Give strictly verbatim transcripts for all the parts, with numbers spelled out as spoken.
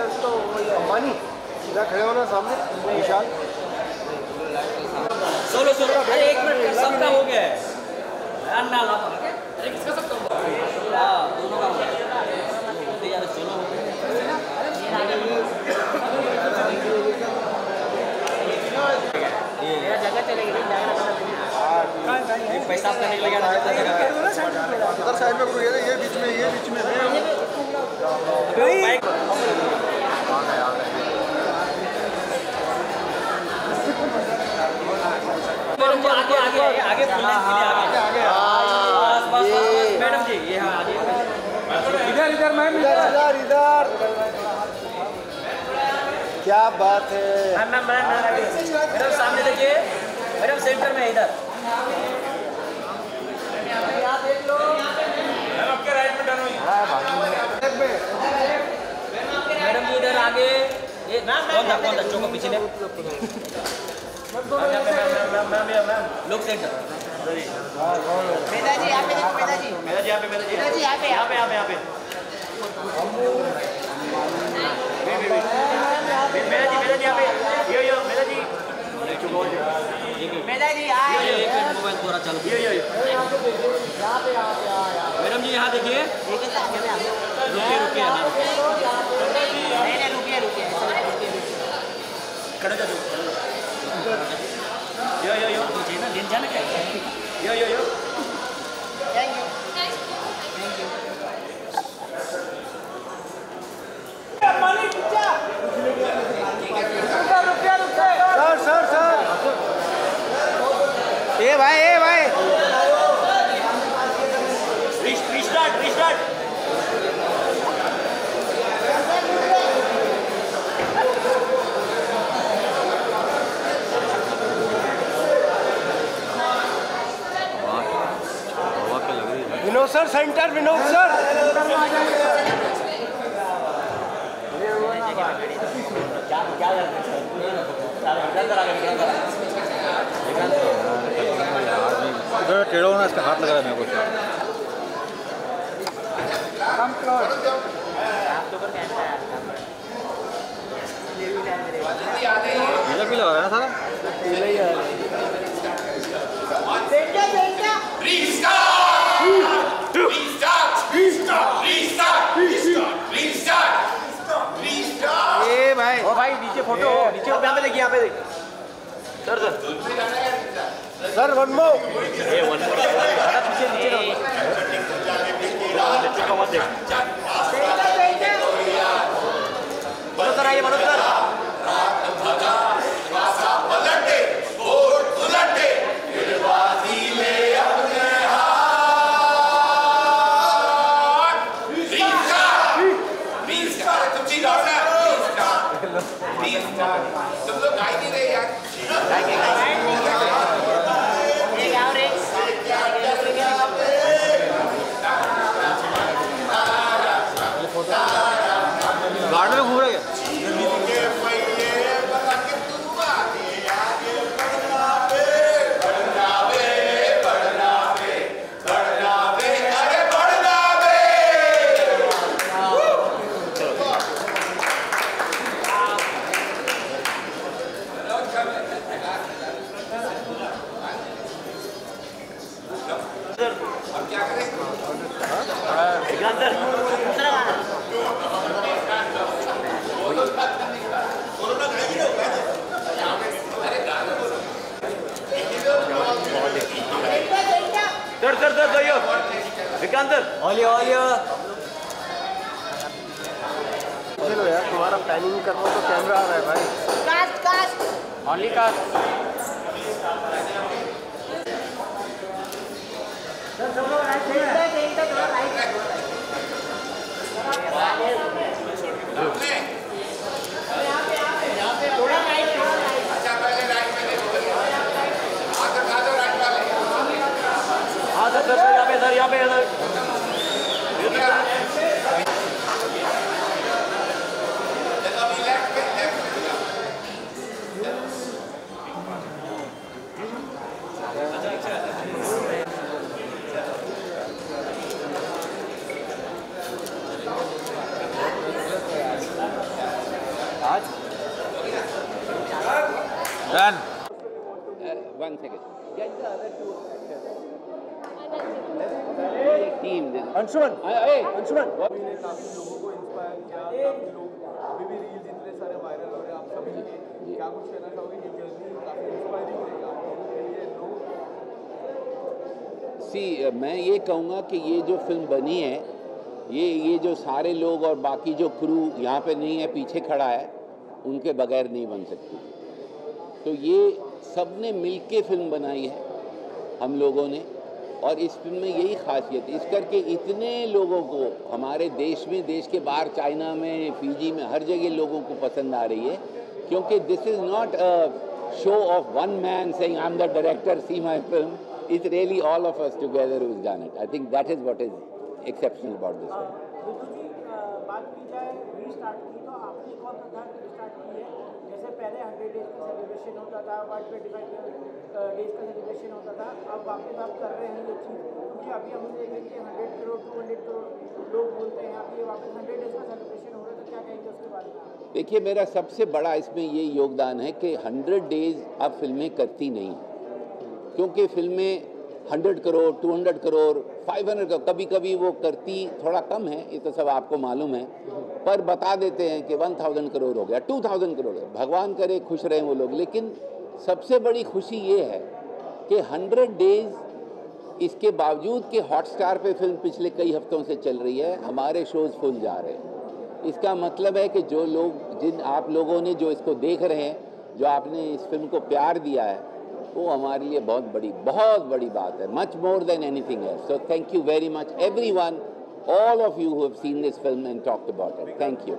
तो अंबानी इधर खड़े होना सामने विशाल। सोलो सोलो अरे एक मिनट सबका हो गया है अन्ना ला अरे किसका सबका हुआ हां दोनों का हो गया यार सोलो हो गया ये जगह चलेगी जगह पैसा करने के लिए उधर साइड में कोई है ये बीच में ये बीच में है आगे आगे आगे बोलने के लिए आगे आगे बस बस मैडम जी ये हां आगे इधर इधर मैम इधर इधर क्या बात है मैम मैम मैडम सामने देखिए मैडम सेंटर में इधर यहां देख लो मैम आपके राइट में टर्न हुई हां मैडम जी इधर आगे ये कौन था कौन था चौको पीछे ने लोग सेंटर मेधा जी यहाँ पे देखो मेधा जी मेधा जी यहाँ पे मेधा जी मेधा जी यहाँ पे यहाँ पे यहाँ पे यहाँ पे मेधा जी मेधा जी यहाँ पे यो यो मेधा जी मेधा जी आए एक मिनट मोबाइल थोड़ा चालू यो यो यहाँ पे यहाँ पे मैडम जी यहाँ देखिए रुकिए रुकिए नहीं नहीं रुकिए रुकिए खड़े जाओ यो यो यो मुझे ना दिन जाना क्या यो यो यो थैंक यू पानी पीछा रुकिए रुकिए रुकिए सर सर सर ए भाई ए भाई restart restart Vinod sir centre Vinod sir इधर टेढ़ा होना इसका हाथ लगा रहा है मेरे को इधर भी लगा रहा है ना सारा ए भाई ओ भाई नीचे फोटो नीचे यहाँ पे देखिए यहाँ पे देखिए sir sir sir one more ये वन मोर पीछे नीचे रहो नीचे का मत देख मनोज सर आइए मनोज सर तुम लोग गाई नहीं रहे यार गार्डन में घूम रहे हैं सर सर सर जाइयो विक्रांत सर ओलियो ओलियो चलो यार तुम्हारा प्लानिंग कर रहा तो कैमरा आ रहा है भाई cast cast only cast sir सब लोग राइट साइड पे थोड़ा राइट थोड़ा राइट अच्छा पहले राइट में देखो आगे खा दो राइट वाले हाँ सर सर यहाँ पे सर यहाँ पे sir Done. Uh, one second. Get the other two actors. Team. Anshuman Hey, Anshuman ने काफी लोगों को इंस्पायर किया, काफी लोग अभी भी रील्स इतने सारे वायरल हो रहे हैं आप सभी के, क्या कुछ कहना चाहोगे? ये जर्नी काफी इंस्पायरिंग रहेगा आप लोगों के लिए लोग। सी मैं ये कहूँगा कि ये जो फिल्म बनी है, ये ये जो सारे लोग और बाकी जो क्रू यहाँ पे नहीं है, पीछे खड़ा है, उनके बगैर नहीं बन सकती। तो ये सब ने मिल के फिल्म बनाई है हम लोगों ने, और इस फिल्म में यही खासियत है, इस करके इतने लोगों को हमारे देश में, देश के बाहर, चाइना में, फिजी में, हर जगह लोगों को पसंद आ रही है, क्योंकि this is not a show of one man saying I am the director, see my film. It's really all of us together who's done it. I think that is what is exceptional about this film. बिल्कुल जी, बात की जाए restart की, तो आपने कौन सा था रीस्टार्ट की है? जैसे पहले हंड्रेड डेज का सेलिब्रेशन होता था, वन ट्वेंटी फाइव डेज का सेलिब्रेशन होता था, अब वापस आप कर रहे हैं ये चीज़, क्योंकि अभी हम देखेंगे कि hundred crore two hundred crore लोग बोलते हैं, अभी ये वापस हंड्रेड डेज का सेलिब्रेशन हो रहा है, तो क्या कहेंगे उसके बारे में? देखिए, मेरा सबसे बड़ा इसमें ये योगदान है कि हंड्रेड डेज अब फिल्में करती नहीं, क्योंकि फिल्में hundred crore, two hundred crore, five hundred crore, कभी कभी वो करती थोड़ा कम है, ये तो सब आपको मालूम है, पर बता देते हैं कि वन थाउजेंड करोड़ हो गया, टू थाउजेंड करोड़ है, भगवान करे खुश रहें वो लोग। लेकिन सबसे बड़ी खुशी ये है कि हंड्रेड डेज, इसके बावजूद कि हॉटस्टार पे फिल्म पिछले कई हफ्तों से चल रही है, हमारे शोज़ फुल जा रहे हैं। इसका मतलब है कि जो लोग, जिन आप लोगों ने जो इसको देख रहे हैं, जो आपने इस फिल्म को प्यार दिया है, वो हमारे लिए बहुत बड़ी बहुत बड़ी बात है, much more than anything else. So thank you very much everyone, all of you who have seen this film and talked about it. Thank you.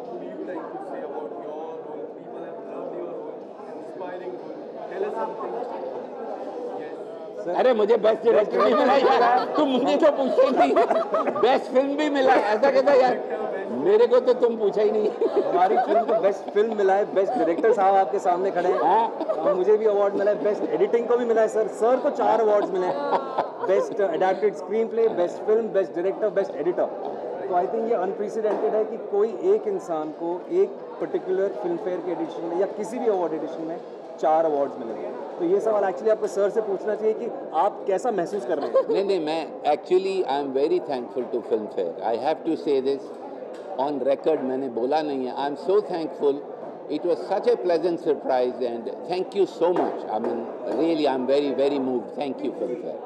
अरे मुझे बेस्ट डायरेक्टर नहीं मिला यार, तुम मुझे तो पूछते नहीं. बेस्ट फिल्म भी मिला, ऐसा कहता यार, मेरे को तो तुम पूछा ही नहीं. हमारी फिल्म को बेस्ट फिल्म मिला है, बेस्ट डायरेक्टर साहब आपके सामने खड़े हैं, और मुझे भी अवार्ड मिला है, बेस्ट एडिटिंग को भी मिला है सर. सर को चार अवार्ड्स मिले हैं, best adapted screenplay, best film, best director, best editor. तो आई थिंक ये अनप्रेसिडेंटेड है कि कोई एक इंसान को एक पर्टिकुलर फिल्म फेयर के एडिशन में या किसी भी अवार्ड एडिशन में चार अवार्ड्स मिले हैं. तो ये सवाल एक्चुअली आपको सर से पूछना चाहिए कि आप कैसा महसूस कर रहे हैं. नहीं नहीं, मैं actually I am very thankful to Filmfare. I have to say this on record, मैंने बोला नहीं है. I am so thankful. It was such a pleasant surprise and thank you so much. I mean really I am very very moved. Thank you Filmfare.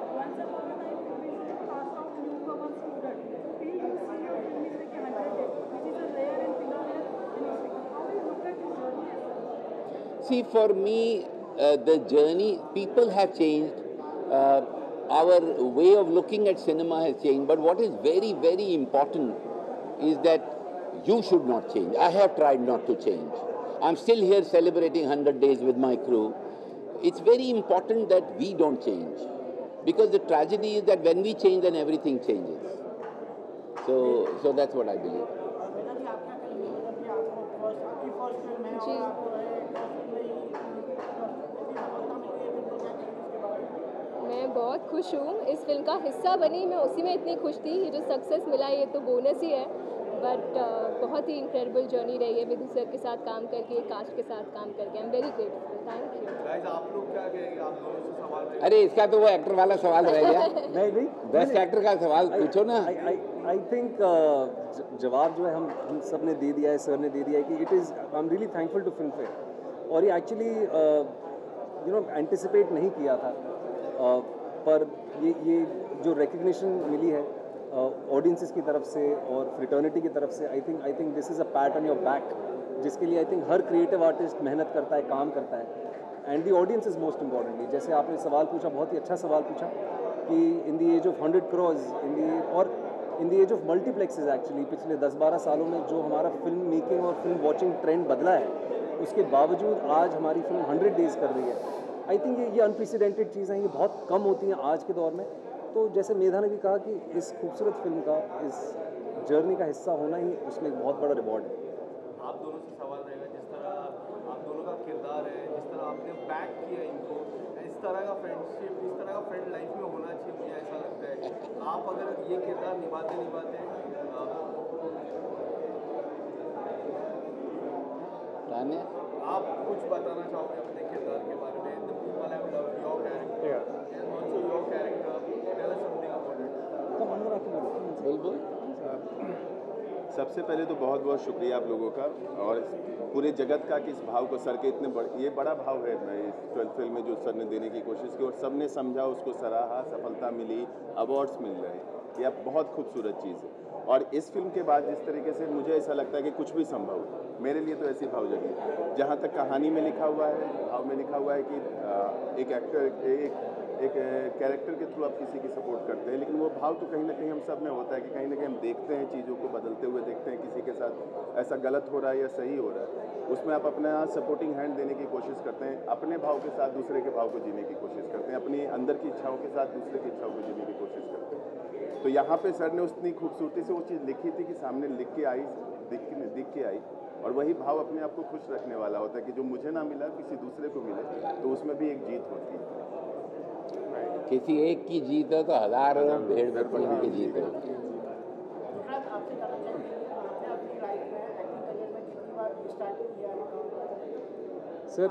See, for me, uh, the journey, people have changed, uh, our way of looking at cinema has changed, but what is very, very important is that you should not change. I have tried not to change. I'm still here celebrating one hundred days with my crew. It's very important that we don't change, because the tragedy is that when we change, then everything changes. So, so that's what I believe. मैं बहुत खुश हूँ, इस film का हिस्सा बनी, मैं उसी में इतनी खुश थी. ये जो सक्सेस मिला ये तो बोनस ही है, बट uh, बहुत ही इनक्रेडिबल जर्नी रही है विधु सर के साथ काम करके, कास्ट के साथ काम करके. I am very grateful. Thank you. Guys, आप लोग क्या कहेंगे? आप दोनों से सवाल रहेगा. अरे इसका तो वो एक्टर वाला सवाल रह गया. नहीं नहीं, बेस्ट एक्टर का सवाल पूछो ना. आई थिंक जवाब जो है हम हम सब ने दे दिया है, सर ने दे दिया है कि it is, I am really thankful to Filmfare. और ये एक्चुअली यू नो एंटिसिपेट नहीं किया था, uh, पर ये ये जो रिकग्निशन मिली है ऑडियंसेस uh, की तरफ से और फ्रेटर्निटी की तरफ से, I think I think this is a pat on your back, जिसके लिए आई थिंक हर क्रिएटिव आर्टिस्ट मेहनत करता है, काम करता है. And the audience is most importantly. जैसे आपने सवाल पूछा, बहुत ही अच्छा सवाल पूछा कि in the age of hundred crores, in the और in the age of multiplexes, actually पिछले दस बारह सालों में जो हमारा फिल्म मेकिंग और फिल्म वॉचिंग ट्रेंड बदला है, उसके बावजूद आज हमारी फिल्म हंड्रेड डेज़ कर रही है. आई थिंक ये ये अनप्रेसिडेंटेड चीज़ें हैं, ये बहुत कम होती हैं आज के दौर में. तो जैसे मेधा ने भी कहा कि इस खूबसूरत फिल्म का, इस जर्नी का हिस्सा होना ही उसमें एक बहुत बड़ा रिवॉर्ड है. आप दोनों से सवाल रहेगा, जिस तरह आप दोनों का किरदार है, जिस तरह आपने बैक किया इनको, इस तरह का फ्रेंडशिप, इस तरह का फ्रेंड लाइफ में होना चाहिए, मुझे ऐसा लगता है. आप अगर ये किरदार निभाते निभाते आप कुछ बताना चाहोगे अपने किरदार के बारे में? बोल बोल। सबसे पहले तो बहुत बहुत शुक्रिया आप लोगों का और पूरे जगत का कि इस भाव को सर के इतने बड़े, ये बड़ा भाव है मैं इस ट्वेल्थ फिल्म में जो सर ने देने की कोशिश की और सब ने समझा, उसको सराहा, सफलता मिली, अवार्ड्स मिल रहे हैं, यह बहुत खूबसूरत चीज़ है। और इस फिल्म के बाद जिस तरीके से मुझे ऐसा लगता है कि कुछ भी संभव है, मेरे लिए तो ऐसी भाव जगी। जहाँ तक कहानी में लिखा हुआ है, भाव में लिखा हुआ है कि एक एक्टर एक एक कैरेक्टर के थ्रू आप किसी की सपोर्ट करते हैं, लेकिन वो भाव तो कहीं ना कहीं हम सब में होता है कि कहीं ना कहीं हम देखते हैं चीज़ों को बदलते हुए, देखते हैं किसी के साथ ऐसा गलत हो रहा है या सही हो रहा है, उसमें आप अपना सपोर्टिंग हैंड देने की कोशिश करते हैं, अपने भाव के साथ दूसरे के भाव को जीने की कोशिश करते हैं, अपनी अंदर की इच्छाओं के साथ दूसरे की इच्छाओं को जीने की कोशिश करते हैं। तो यहाँ पे सर ने उतनी खूबसूरती से वो चीज़ लिखी थी कि सामने लिख के आई, दिख दिख के आई, और वही भाव अपने आप को खुश रखने वाला होता है कि जो मुझे ना मिला किसी दूसरे को मिले, तो उसमें भी एक जीत होती है। किसी एक की जीत है तो हजारों भेड़ बकरियों की जीत है। विक्रांत, आपसे जानना चाहेंगे आपने अपनी लाइफ में एक्टिंग करियर में कितनी बार स्टार्ट किया है? सर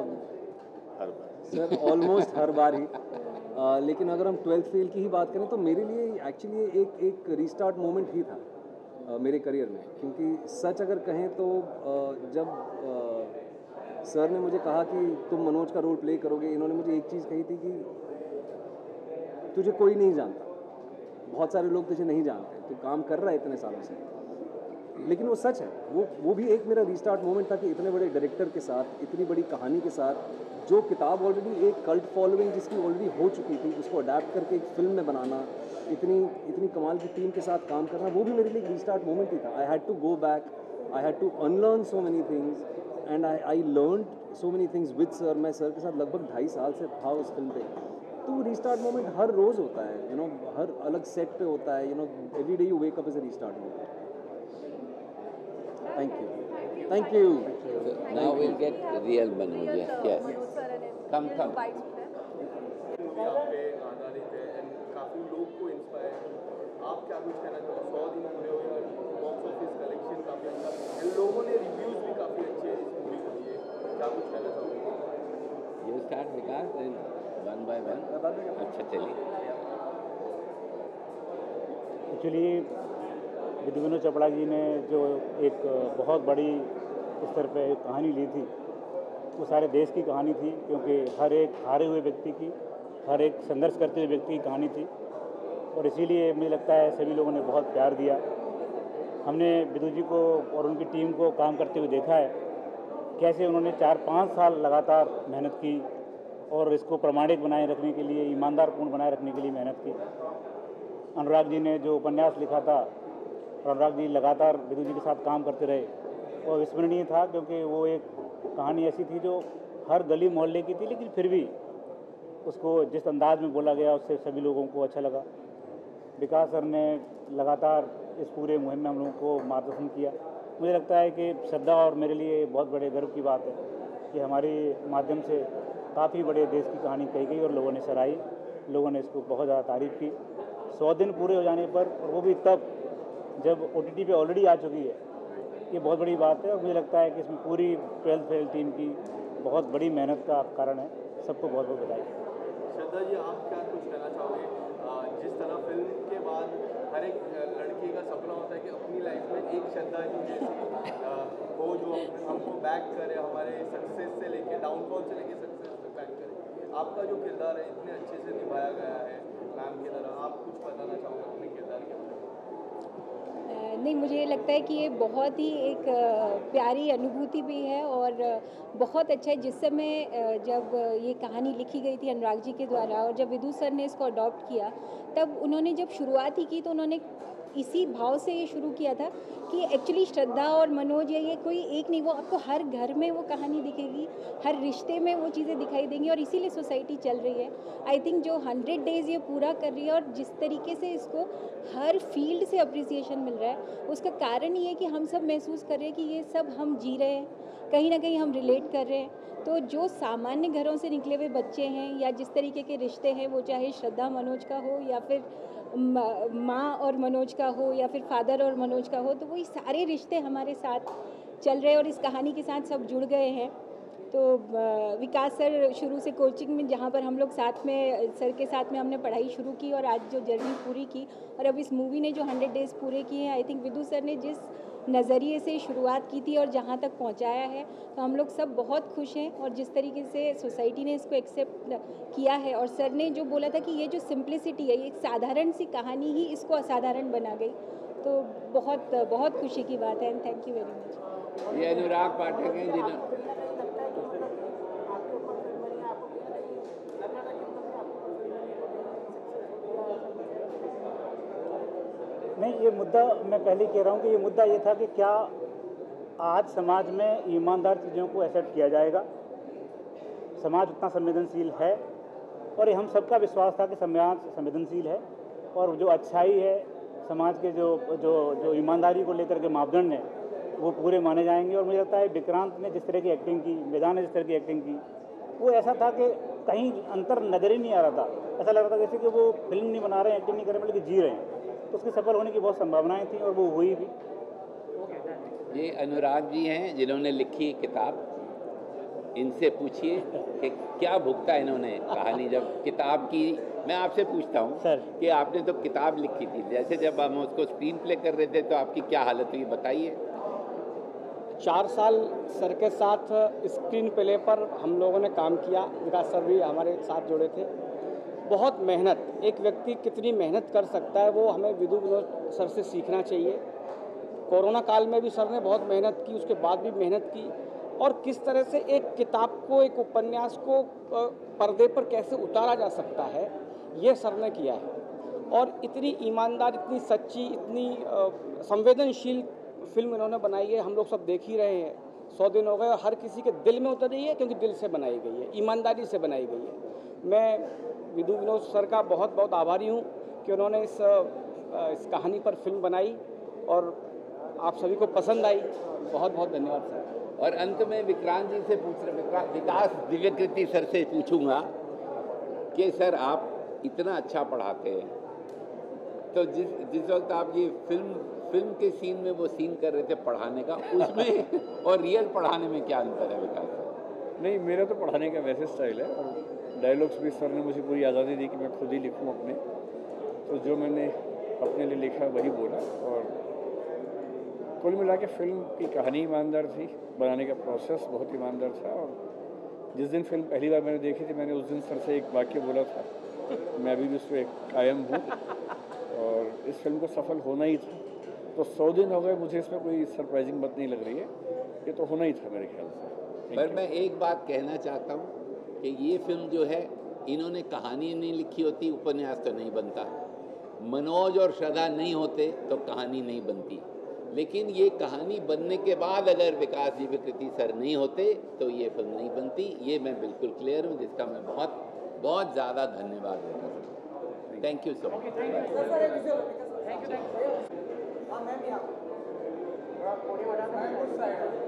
हर बार सर ऑलमोस्ट हर बार ही आ, लेकिन अगर हम ट्वेल्थ फेल की ही बात करें तो मेरे लिए एक्चुअली एक एक रीस्टार्ट मोमेंट ही था आ, मेरे करियर में, क्योंकि सच अगर कहें तो आ, जब आ, सर ने मुझे कहा कि तुम मनोज का रोल प्ले करोगे, इन्होंने मुझे एक चीज़ कही थी कि तुझे कोई नहीं जानता, बहुत सारे लोग तुझे नहीं जानते, तू काम कर रहा है इतने सालों से, लेकिन वो सच है। वो वो भी एक मेरा रीस्टार्ट मोमेंट था कि इतने बड़े डायरेक्टर के साथ, इतनी बड़ी कहानी के साथ, जो किताब ऑलरेडी एक कल्ट फॉलोइंग जिसकी ऑलरेडी हो चुकी थी, उसको अडेप्ट करके एक फिल्म में बनाना, इतनी इतनी कमाल की टीम के साथ काम करना, वो भी मेरे लिए एक रीस्टार्ट मोमेंट ही था। I had to go back, I had to unlearn so many things and I I learn so many things with sir. मैं सर के साथ लगभग ढाई साल से था उस फिल्म पे, तो रीस्टार्ट मोमेंट हर रोज़ होता है, यू नो हर अलग सेट पे होता है, you know every day you wake up is a restart moment. Thank you thank you now will get real Manoj. Yes come come. यहाँ पे आधारित है एंड काफ़ी लोग को इंस्पायर, आप क्या कुछ कहना चाहोगे? सौ दिन पूरे हुए और बॉक्स ऑफिस कलेक्शन काफ़ी अच्छा एंड लोगों ने रिव्यूज़ भी काफ़ी अच्छे इस मूवी को दिए, क्या कुछ कहना चाहोगे? You start Vikas then one by one. अच्छा चलिए। एक्चुअली विद्या चोपड़ा जी ने जो एक बहुत बड़ी स्तर पे कहानी ली थी, वो सारे देश की कहानी थी, क्योंकि हर एक हारे हुए व्यक्ति की, हर एक संघर्ष करते हुए व्यक्ति की कहानी थी, और इसीलिए मुझे लगता है सभी लोगों ने बहुत प्यार दिया। हमने विदु जी को और उनकी टीम को काम करते हुए देखा है, कैसे उन्होंने चार पाँच साल लगातार मेहनत की और इसको प्रमाणिक बनाए रखने के लिए, ईमानदारपूर्ण बनाए रखने के लिए मेहनत की। अनुराग जी ने जो उपन्यास लिखा था, अनुराग जी लगातार विदु जी के साथ काम करते रहे, और विस्मरणीय था, क्योंकि वो एक कहानी ऐसी थी जो हर गली मोहल्ले की थी, लेकिन फिर भी उसको जिस अंदाज में बोला गया उससे सभी लोगों को अच्छा लगा। विकास सर ने लगातार इस पूरे मुहिम में हम लोगों को मार्गदर्शन किया। मुझे लगता है कि श्रद्धा और मेरे लिए बहुत बड़े गर्व की बात है कि हमारे माध्यम से काफ़ी बड़े देश की कहानी कही गई और लोगों ने सराही, लोगों ने इसको बहुत ज़्यादा तारीफ़ की। सौ दिन पूरे हो जाने पर, और वो भी तब जब ओ टी टी पे ऑलरेडी आ चुकी है, ये बहुत बड़ी बात है, और मुझे लगता है कि इसमें पूरी ट्वेल्थ फेल टीम की बहुत बड़ी मेहनत का कारण है। सबको बहुत बहुत बधाई। श्रद्धा जी, आप क्या कुछ कहना चाहोगे? जिस तरह फिल्म के बाद हर एक लड़की का सपना होता है कि अपनी लाइफ में एक श्रद्धा जी जैसी हो जो हमको बैक करे, हमारे सक्सेस से लेके डाउनफॉल से लेके सक्सेस तक बैक करे। आपका जो किरदार है इतने अच्छे से निभाया गया है मैम की तरह, आप कुछ बताना चाहोगे अपने किरदार के बारे में? नहीं, मुझे ये लगता है कि ये बहुत ही एक प्यारी अनुभूति भी है और बहुत अच्छा है। जिस समय जब ये कहानी लिखी गई थी अनुराग जी के द्वारा, और जब विदु सर ने इसको अडॉप्ट किया, तब उन्होंने जब शुरुआत ही की तो उन्होंने इसी भाव से ये शुरू किया था कि एक्चुअली श्रद्धा और मनोज ये ये कोई एक नहीं, वो आपको हर घर में वो कहानी दिखेगी, हर रिश्ते में वो चीज़ें दिखाई देंगी, और इसीलिए सोसाइटी चल रही है। आई थिंक जो हंड्रेड डेज़ ये पूरा कर रही है और जिस तरीके से इसको हर फील्ड से अप्रिसिएशन मिल रहा है, उसका कारण ये है कि हम सब महसूस कर रहे हैं कि ये सब हम जी रहे हैं, कहीं ना कहीं हम रिलेट कर रहे हैं। तो जो सामान्य घरों से निकले हुए बच्चे हैं या जिस तरीके के रिश्ते हैं, वो चाहे श्रद्धा मनोज का हो या फिर माँ और मनोज का हो या फिर फादर और मनोज का हो, तो वही सारे रिश्ते हमारे साथ चल रहे हैं और इस कहानी के साथ सब जुड़ गए हैं। तो विकास सर शुरू से कोचिंग में जहाँ पर हम लोग साथ में सर के साथ में हमने पढ़ाई शुरू की और आज जो जर्नी पूरी की और अब इस मूवी ने जो हंड्रेड डेज़ पूरे किए हैं, आई थिंक विदु सर ने जिस नज़रिए से शुरुआत की थी और जहाँ तक पहुँचाया है, तो हम लोग सब बहुत खुश हैं। और जिस तरीके से सोसाइटी ने इसको एक्सेप्ट किया है और सर ने जो बोला था कि ये जो सिंप्लिसिटी है, ये एक साधारण सी कहानी ही इसको असाधारण बना गई, तो बहुत बहुत खुशी की बात है। And thank you very much. ये अनुराग पाठक हैं जिन्होंने नहीं, ये मुद्दा मैं पहले कह रहा हूँ कि ये मुद्दा ये था कि क्या आज समाज में ईमानदार चीज़ों को एक्सेप्ट किया जाएगा। समाज उतना संवेदनशील है और ये हम सबका विश्वास था कि समाज संवेदनशील है और जो अच्छाई है समाज के जो जो जो ईमानदारी को लेकर के मापदंड हैं वो पूरे माने जाएंगे। और मुझे लगता है विक्रांत ने जिस तरह की एक्टिंग की, मैदान ने जिस तरह की एक्टिंग की, वो ऐसा था कि कहीं अंतर नज़र ही नहीं आ रहा था। ऐसा लग रहा था जैसे कि वो फिल्म नहीं बना रहे हैं, एक्टिंग नहीं कर रहे हैं, बल्कि जी रहे हैं। तो उसके सफल होने की बहुत संभावनाएं थी और वो हुई भी। ये अनुराग जी हैं जिन्होंने लिखी किताब, इनसे पूछिए कि क्या भुगता इन्होंने कहानी जब किताब की। मैं आपसे पूछता हूँ सर कि आपने तो किताब लिखी थी, जैसे जब हम उसको स्क्रीन प्ले कर रहे थे तो आपकी क्या हालत हुई, बताइए। चार साल सर के साथ स्क्रीन प्ले पर हम लोगों ने काम किया, विकास सर भी हमारे साथ जुड़े थे। बहुत मेहनत, एक व्यक्ति कितनी मेहनत कर सकता है वो हमें विदु विनोद सर से सीखना चाहिए। कोरोना काल में भी सर ने बहुत मेहनत की, उसके बाद भी मेहनत की, और किस तरह से एक किताब को, एक उपन्यास को पर्दे पर कैसे उतारा जा सकता है, ये सर ने किया है। और इतनी ईमानदार, इतनी सच्ची, इतनी संवेदनशील फिल्म इन्होंने बनाई है, हम लोग सब देख ही रहे हैं। सौ दिन हो गए और हर किसी के दिल में उतर रही है, क्योंकि दिल से बनाई गई है, ईमानदारी से बनाई गई है। मैं विदु विनोद सर का बहुत बहुत आभारी हूँ कि उन्होंने इस इस कहानी पर फिल्म बनाई और आप सभी को पसंद आई। बहुत बहुत धन्यवाद सर। और अंत में विक्रांत जी से पूछ रहे, विकास दिव्यकृति सर से पूछूंगा कि सर आप इतना अच्छा पढ़ाते हैं, तो जिस जिस वक्त आप ये फिल्म फिल्म के सीन में वो सीन कर रहे थे पढ़ाने का, उसमें और रियल पढ़ाने में क्या अंतर है विकास सर? नहीं, मेरा तो पढ़ाने का वैसे स्टाइल है और डायलॉग्स भी सर ने मुझे पूरी आज़ादी दी कि मैं खुद ही लिखूं अपने, तो जो मैंने अपने लिए लिखा वही बोला। और कुल मिला के फिल्म की कहानी ईमानदार थी, बनाने का प्रोसेस बहुत ईमानदार था। और जिस दिन फिल्म पहली बार मैंने देखी थी, मैंने उस दिन सर से एक वाक्य बोला था, मैं अभी भी उस पर कायम हूँ और इस फिल्म को सफल होना ही था। तो सौ दिन हो गए, मुझे इसमें कोई सरप्राइजिंग बात नहीं लग रही है, ये तो होना ही था मेरे ख्याल से। पर मैं एक बात कहना चाहता हूँ कि ये फिल्म जो है, इन्होंने कहानी नहीं लिखी होती, उपन्यास तो नहीं बनता। मनोज और श्रद्धा नहीं होते तो कहानी नहीं बनती। लेकिन ये कहानी बनने के बाद अगर विकास दिव्यकृति सर नहीं होते तो ये फिल्म नहीं बनती। ये मैं बिल्कुल क्लियर हूँ, जिसका मैं बहुत बहुत ज़्यादा धन्यवाद देता हूँ। Thank you so much.